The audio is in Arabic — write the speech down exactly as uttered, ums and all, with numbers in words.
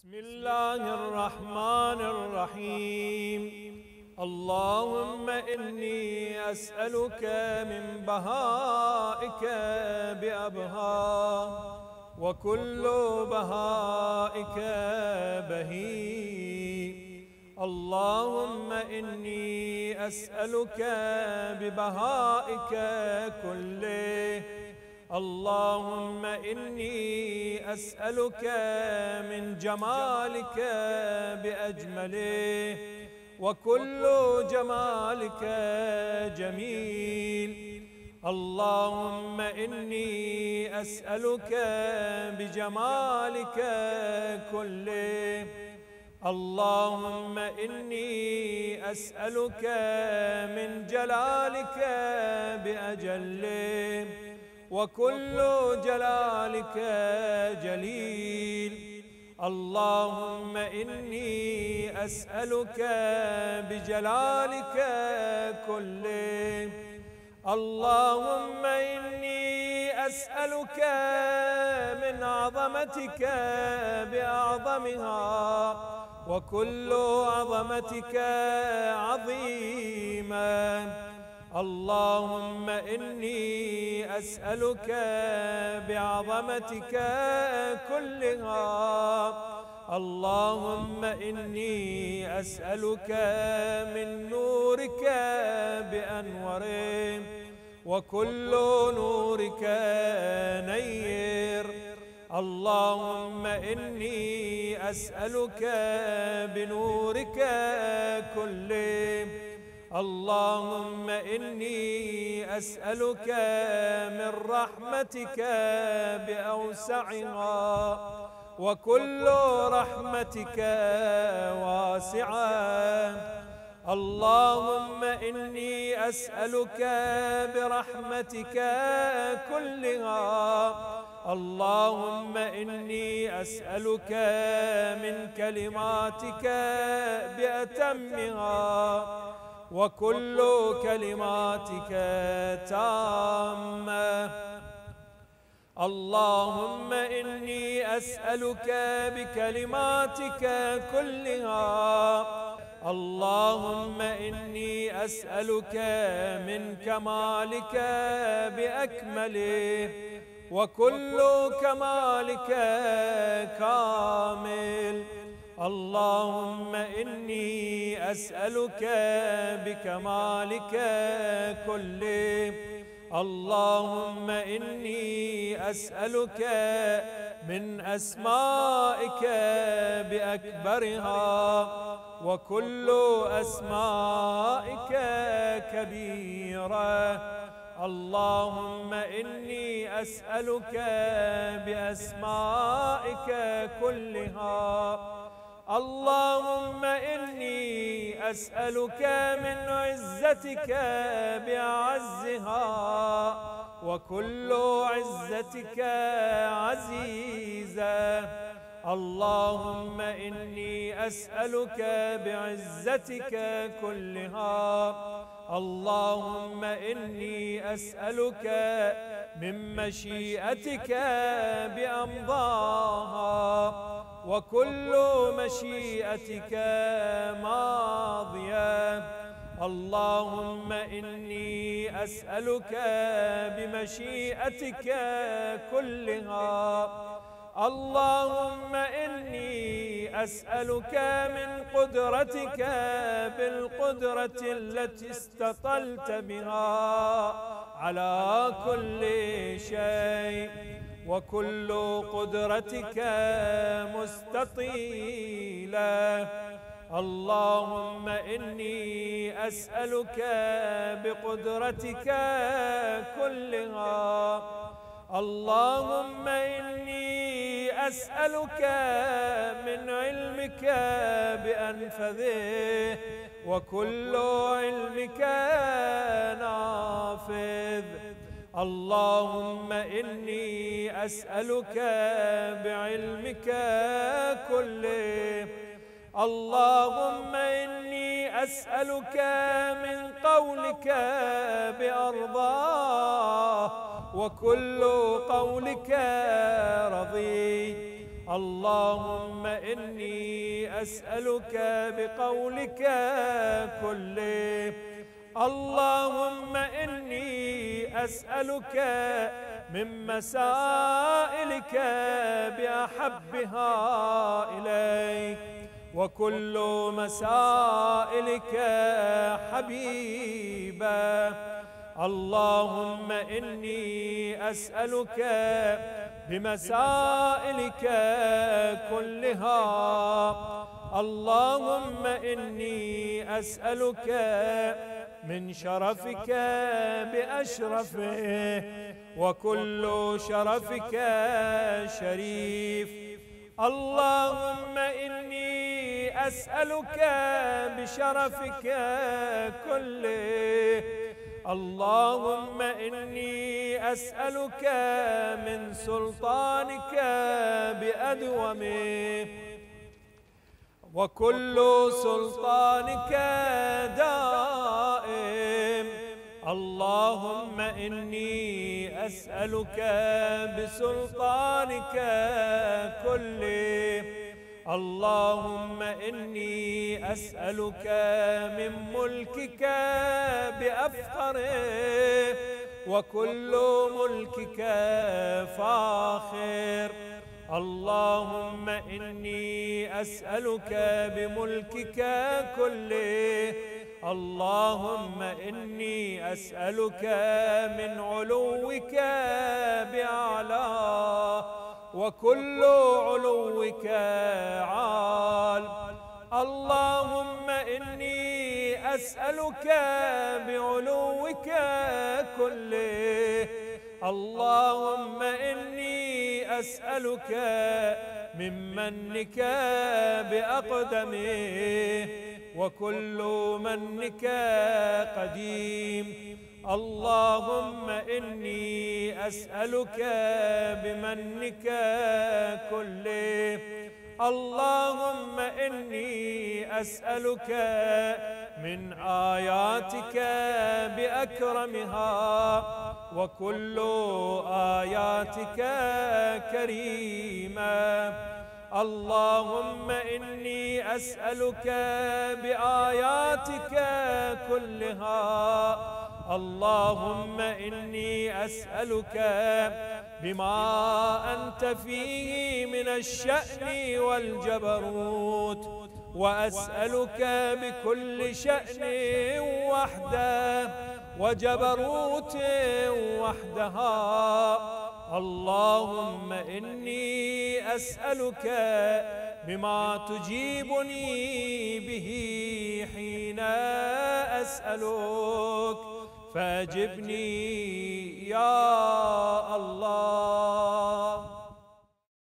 بسم الله الرحمن الرحيم. اللهم إني أسألك من بهائك بأبها، وكل بهائك بهي. اللهم إني أسألك ببهائك كله. اللهم إني أسألك من جمالك بأجمله، وكل جمالك جميل. اللهم إني أسألك بجمالك كله. اللهم إني أسألك من جلالك بأجله، وكل جلالك جليل. اللهم إني أسألك بجلالك كله. اللهم إني أسألك من عظمتك بأعظمها، وكل عظمتك عظيمة. اللهم إني أسألك بعظمتك كلها. اللهم إني أسألك من نورك بأنوره، وكل نورك نير. اللهم إني أسألك بنورك كله. اللهم إني أسألك من رحمتك بأوسعها، وكل رحمتك واسعة. اللهم إني أسألك برحمتك كلها. اللهم إني أسألك من كلماتك بأتمها، وكل كلماتك تامة. اللهم إني أسألك بكلماتك كلها. اللهم إني أسألك من كمالك بأكمله، وكل كمالك كامل. اللهم إني أسألك بكمالك كله. اللهم إني أسألك من أسمائك بأكبرها، وكل أسمائك كبيرة. اللهم إني أسألك بأسمائك كلها. اللهم إني أسألك من عزتك بأعزها، وكل عزتك عزيزة. اللهم إني أسألك بعزتك كلها. اللهم إني أسألك من مشيئتك بأمضاها، وكل مشيئتك ماضية. اللهم إني أسألك بمشيئتك كلها. اللهم إني أسألك من قدرتك بالقدرة التي استطلت بها على كل شيء، وكل قدرتك مستطيلة. اللهم إني أسألك بقدرتك كلها. اللهم إني أسألك من علمك بأنفذه، وكل علمك نافذ. اللهم إني أسألك بعلمك كله. اللهم إني أسألك من قولك بأرضاه، وكل قولك رضي. اللهم إني أسألك بقولك كله. اللهم إني أسألك من مسائلك بأحبها إليك، وكل مسائلك حبيبا. اللهم إني أسألك بمسائلك كلها. اللهم إني أسألك من شرفك بأشرفه، وكل شرفك شريف. اللهم إني أسألك بشرفك كله. اللهم إني أسألك من سلطانك بأدومه، وكل سلطانك دائم. اللهم إني أسألك بسلطانك كله. اللهم إني أسألك من ملكك بأفخره، وكل ملكك فاخر. اللهم إني أسألك بملكك كله. اللهم إني أسألك من علوك بأعلاه، وكل علوك عال. اللهم إني أسألك بعلوك كله. اللهم إني أسألك من منك بأقدمه، وكل منك قديم. اللهم إني أسألك بمنك كله. اللهم إني أسألك من آياتك بأكرمها، وكل آياتك كريمة. اللهم إني أسألك بآياتك كلها. اللهم إني أسألك بما أنت فيه من الشأن والجبروت، وأسألك بكل شأن وحده وجبروت وحدها. اللهم إني أسألك بما تجيبني به حين أسألك، فأجبني يا